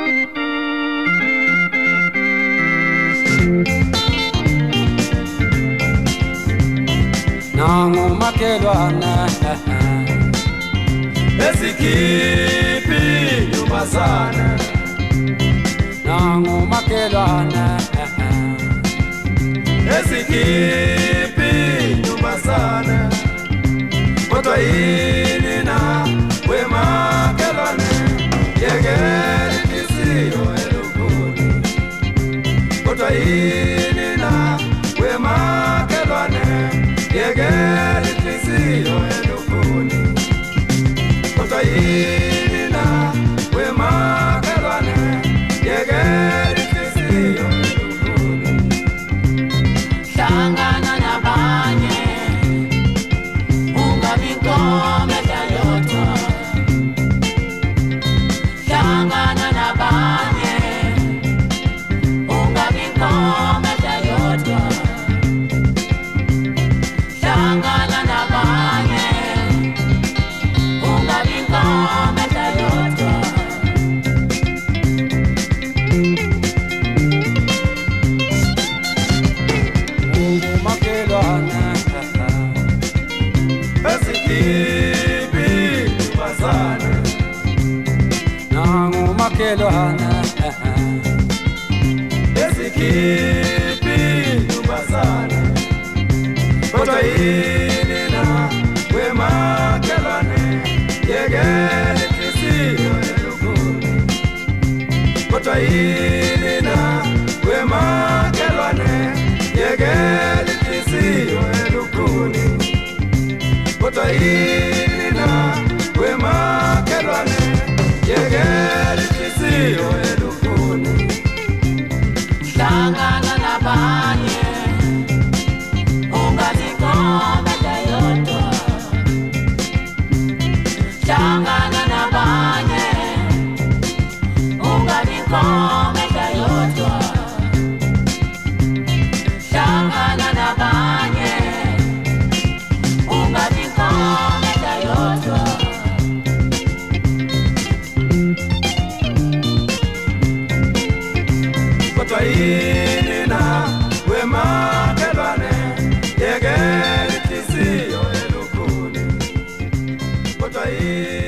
Nangu makelwana Ezikipi Inyumbazane Nangu makelwana Ezikipi Inyumbazane Kodwa yini na wemakelwane Yekela inhliziyo elukhuni Kodwa yini na wemakelwane Yekela inhliziyo elukhuni Kodwa yini na wemakelwane Yekela inhliziyo elukhuni Hlangana nabanye ungabi nkomela yodwa Hlangana nabanye ungabi nkomela yodwa Hlangana nabanye ungabi nkomela yodwa Nangu makelwana Ezikipi Inyumbazane Nangu makelwana Ezikipi Inyumbazane Kodwa yini na wemakelwane Yekela inhliziyo elukhuni Kodwa yini na wemakelwane Yekela inhliziyo elukhuni Kodwa yini na wemakelwane Yekela inhliziyo elukhuni Hlangana nabanye ungabi nkomela yodwa Hlangana nabanye ungabi nkomela yodwa Hlangana nabanye ungabi nkomela yodwa Kodwa yini na wemakelwane Yekela inhliziyo elukhuni Kodwa yini